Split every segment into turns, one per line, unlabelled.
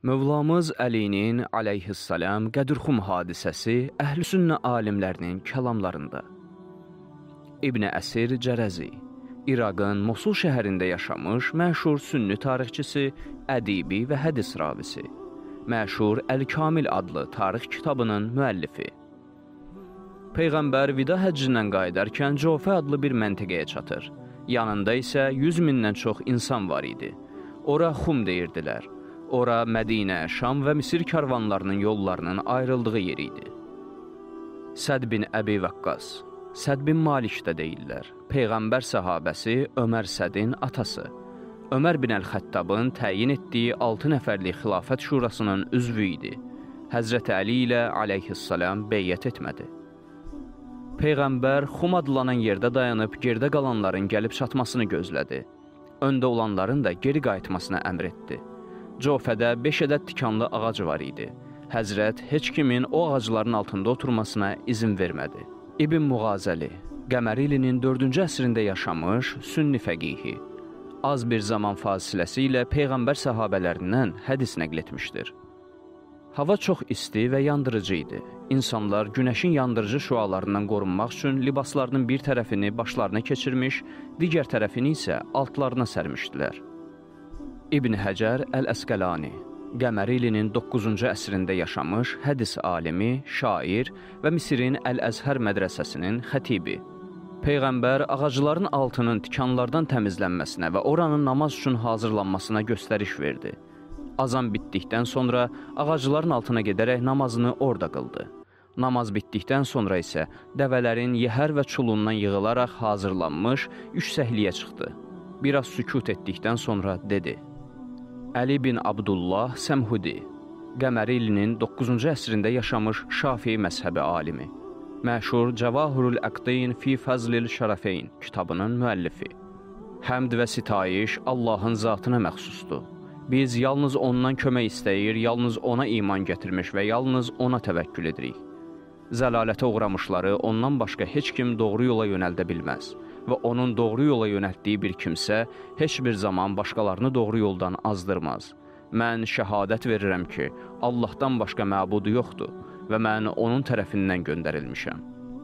Mövlamız Əlinin aleyhissalam Qədirxum hadisəsi əhl-i-sünnə alimlərinin kəlamlarında. İbn Əsir Cərəzi, İraqın Mosul şəhərində yaşamış məşhur sünni tarixçisi, ədibi və hədis ravisi, məşhur Əl-Kamil adlı tarix kitabının müəllifi. Peyğəmbər vida həccindən qayıdarkən Cofə adlı bir məntəqəyə çatır. Yanında isə 100 mindən çox insan var idi. Ora Xum deyirdilər. Ora Mədinə, Şam və Misir karvanlarının yollarının ayrıldığı yer idi. Səd bin Əbi Vəqqas, Səd bin Malik də deyirlər. Peyğəmbər səhabəsi Ömər Sədin atası. Ömər bin Əl-Xəttabın təyin etdiyi 6 nəfərlik xilafət şurasının üzvü idi. Həzrəti Əli ilə aleyhissalam beyyət etmədi. Peyğəmbər Xum adlanan yerdə dayanıb gerdə qalanların gəlib çatmasını gözlədi. Öndə olanların da geri qayıtmasına əmr etdi. Cofədə 5 ədəd tikanlı ağac var idi. Həzrət heç kimin o ağacların altında oturmasına izin vermədi. İbn Muğazəli, Qəmərilinin 4-cü əsrində yaşamış sünni fəqihi, az bir zaman fasiləsi ilə Peyğəmbər səhabələrindən hədis nəql etmişdir. Hava çox isti və yandırıcı idi. İnsanlar günəşin yandırıcı şüalarından qorunmaq üçün libaslarının bir tərəfini başlarına keçirmiş, digər tərəfini isə altlarına sərmişdilər. İbn Həcər Əl-Əsqəlani, Qəmərilinin 9-cu əsrində yaşamış hədis alimi, şair və Misirin Əl-Əzhər mədrəsəsinin xətibi. Peyğəmbər ağacların altının tikanlardan təmizlənməsinə və oranın namaz üçün hazırlanmasına göstəriş verdi. Azan bitdikdən sonra ağacların altına gedərək namazını orada qıldı. Namaz bitdikdən sonra isə dəvələrin yəhər və çulundan yığılaraq hazırlanmış yüksəkliyə çıxdı. Biraz sükut etdikdən sonra dedi: Əli bin Abdullah Səmhudi, Qəmərilinin 9-cu əsrində yaşamış Şafii məzhəbi alimi, məşhur Cəvahirul Əqdin fi Fəzlil Şərəfeyn kitabının müəllifi. Həmd və sitayiş Allahın zatına məxsusdur. Biz yalnız ondan kömək istəyir, yalnız ona iman gətirmiş və yalnız ona təvəkkül edirik. Zəlalətə uğramışları ondan başqa heç kim doğru yola yönəldə bilməz və onun doğru yola yönəltdiyi bir kimsə heç bir zaman başqalarını doğru yoldan azdırmaz. Mən şəhadət verirəm ki, Allahdan başqa məbudu yoxdur və mən onun tərəfindən göndərilmişəm.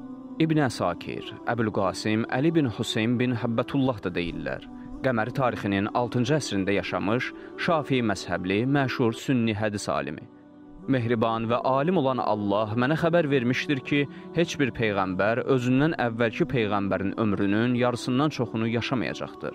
İbn Əsakir, Əbülqasim, Əli bin Hüseyn bin Həbbətullah da deyirlər. Qəməri tarixinin 6-cı əsrində yaşamış Şafii məzhəbli məşhur sünni hədis alimi. Mehriban və alim olan Allah mənə xəbər vermişdir ki, heç bir peyğəmbər özündən əvvəlki peyğəmbərin ömrünün yarısından çoxunu yaşamayacaqdır.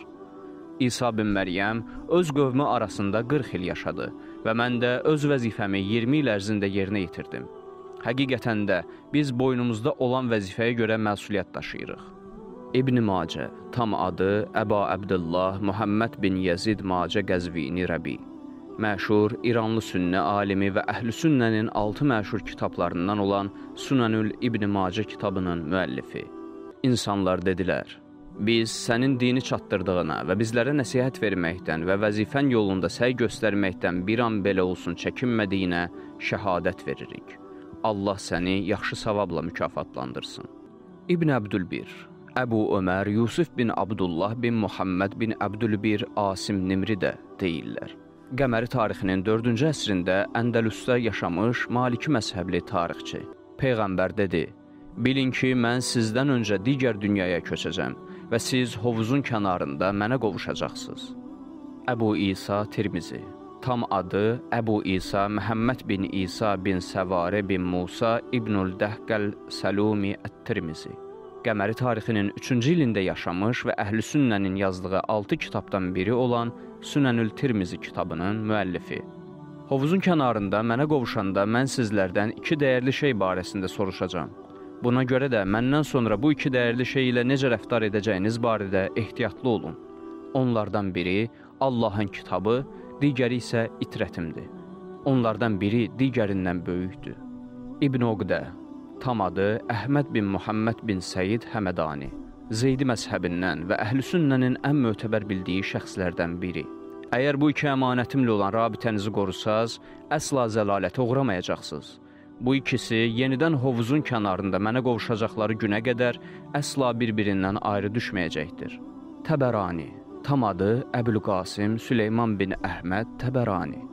İsa bin Məryəm öz qövmü arasında 40 il yaşadı və mən də öz vəzifəmi 20 il ərzində yerinə yetirdim. Həqiqətən də biz boynumuzda olan vəzifəyə görə məsuliyyət daşıyırıq. İbn Macə, tam adı Əba Əbdullah Muhammed bin Yezid Macə Qəzvini Rəbi, məşhur İranlı sünni alimi və əhl-i-sünnənin 6 məşhur kitablarından olan Sunanül İbn Macə kitabının müəllifi. İnsanlar dedilər: Biz sənin dini çatdırdığına və bizlərə nəsihət verməkdən və vəzifən yolunda səy göstərməkdən bir an belə olsun çəkinmədiyinə şəhadət veririk. Allah səni yaxşı savabla mükafatlandırsın. İbn Əbdülbir, Əbu Ömər Yusuf bin Abdullah bin Muhammed bin Əbdülbir Asim Nimri də deyirlər. Qəməri tarixinin 4-cü əsrində Əndəlüsdə yaşamış Maliki məzhəbli tarixçi. Peyğəmbər dedi: Bilin ki, mən sizdən öncə digər dünyaya köçəcəm və siz hovuzun kənarında mənə qovuşacaqsınız. Əbu İsa Tirmizi, tam adı Əbu İsa Məhəmməd bin İsa bin Səvarə bin Musa İbnül Dəhqəl Səlumi Ət-Tirmizi. Qəməri tarixinin 3-cü ilində yaşamış və əhl-i-sünnənin yazdığı 6 kitabdan biri olan Sünənül Tirmizi kitabının müəllifi. Hovuzun kənarında mənə qovuşanda mən sizlərdən 2 dəyərli şey barəsində soruşacağam. Buna görə də məndən sonra bu 2 dəyərli şey ilə necə rəftar edəcəyiniz barədə ehtiyatlı olun. Onlardan biri Allahın kitabı, digəri isə itrətimdir. Onlardan biri digərindən böyükdür. İbn Oqdə, tam adı Əhməd bin Muhammed bin Səid Həmədani, Zeydi məzhəbindən və əhl-i-sünnənin ən mötəbər bildiyi şəxslərdən biri. Əgər bu 2 əmanətimlə olan rabitənizi qorusaz, əsla zəlalətə uğramayacaqsınız. Bu ikisi yenidən hovuzun kənarında mənə qovuşacaqları günə qədər əsla bir-birindən ayrı düşməyəcəkdir. Təbərani, tam adı Əbülqasim Süleyman bin Əhməd Təbərani,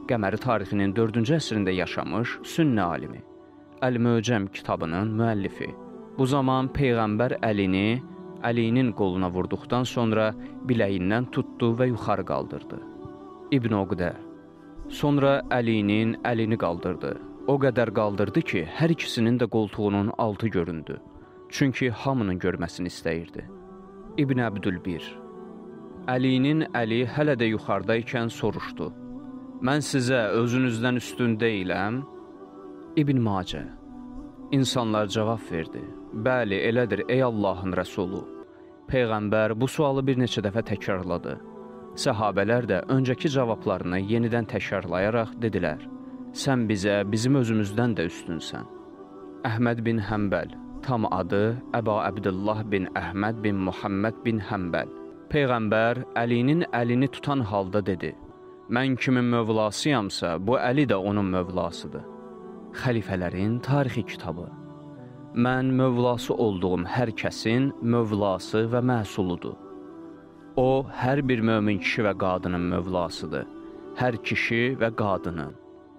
Qəməri tarixinin 4-cü əsrində yaşamış sünni alimi, Əl-Möcəm kitabının müəllifi. Bu zaman Peyğəmbər Əlinin qoluna vurduqdan sonra biləyindən tutdu və yuxarı qaldırdı. İbn Oqdə. Sonra Əlinin əlini qaldırdı. O qədər qaldırdı ki, hər ikisinin də qoltuğunun altı göründü. Çünki hamının görməsini istəyirdi. İbn Əbdülbir. Əlinin əli hələ də yuxarıdaykən soruşdu. Mən sizə özünüzdən üstün deyiləm? İbn Macə. İnsanlar cavab verdi. Bəli, elədir, ey Allahın rəsulu. Peyğəmbər bu sualı bir neçə dəfə təkrarladı. Səhabələr də öncəki cavablarını yenidən təkrarlayaraq dedilər. Sən bizə, bizim özümüzdən də üstünsən. Əhməd bin Həmbəl. Tam adı Əba Əbdullah bin Əhməd bin Muhammed bin Həmbəl. Peyğəmbər Əlinin əlini tutan halda dedi. Mən kimin mövlasıyamsa, bu Əli də onun mövlasıdır. Xəlifələrin tarixi kitabı. Mən mövlası olduğum hər kəsin mövlası və məhsuludur. O, hər bir mömin kişi və qadının mövlasıdır. Hər kişi və qadının.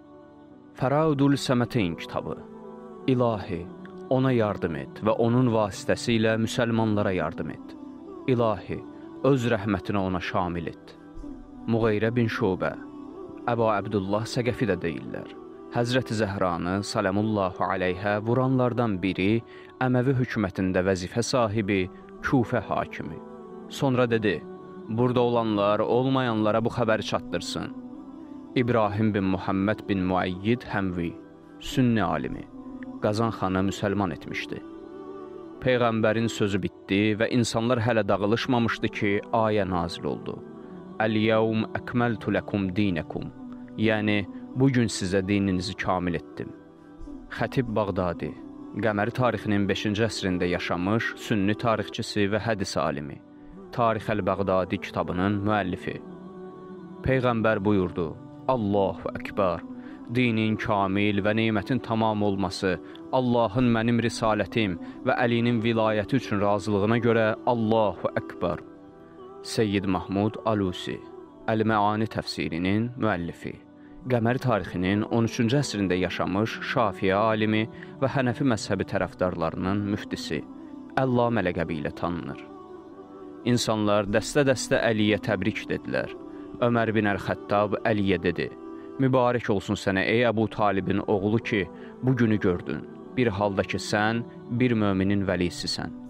Fəraudul Səməteyn kitabı. İlahi, ona yardım et və onun vasitəsilə müsəlmanlara yardım et. İlahi, öz rəhmətinə ona şamil et. Muğeyrə bin Şubə. Əba Əbdullah Səqəfi də deyirlər. Həzrəti Zəhranı salamullahu aleyhə vuranlardan biri Əməvi hökumətində vəzifə sahibi Kufə hakimi. Sonra dedi, burada olanlar olmayanlara bu xəbəri çatdırsın. İbrahim bin Muhammed bin Muayyid Həmvi, sünni alimi, Qazan xanı müsəlman etmişdi. Peyğəmbərin sözü bitdi və insanlar hələ dağılışmamışdı ki, ayə nazil oldu. Əl-yəvm əkməltu ləkum dinəkum. Yəni, bugün sizə dininizi kamil etdim. Xətib Bağdadi, Qəməri tarixinin 5-ci əsrində yaşamış sünni tarixçisi və hədis alimi, Tarix-əl-Bağdadi kitabının müəllifi. Peyğəmbər buyurdu, Allahu Əkbər, dinin kamil və nemətin tamam olması, Allahın mənim risalətim və Əlinin vilayəti üçün razılığına görə Allahu Əkbər. Seyyid Mahmud Alusi, Əl-Məani təfsirinin müəllifi. Qəməri tarixinin 13-cü əsrində yaşamış Şafiə alimi və Hənəfi məzhəbi tərəfdarlarının müftisi, Əllamə ləqəbi ilə tanınır. İnsanlar dəstə-dəstə Əliyə təbrik dedilər. Ömər bin Əl-Xəttab Əliyə dedi, mübarək olsun sənə ey Əbu Talibin oğlu ki, bu günü gördün, bir halda ki sən bir möminin vəlisisən.